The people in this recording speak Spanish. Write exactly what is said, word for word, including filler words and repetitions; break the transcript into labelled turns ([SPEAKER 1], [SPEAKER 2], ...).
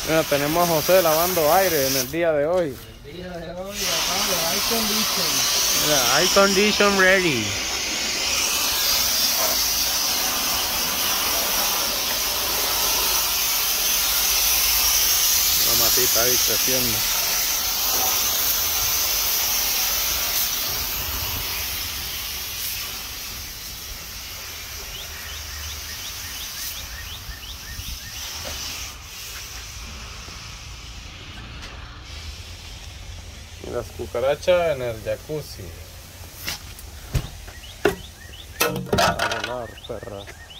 [SPEAKER 1] Mira, tenemos a José lavando aire en el día de hoy.
[SPEAKER 2] El día de hoy, lavando air condition.
[SPEAKER 1] Mira, air condition ready. La matita ahí creciendo. Y las cucarachas en el jacuzzi. A volar, perras.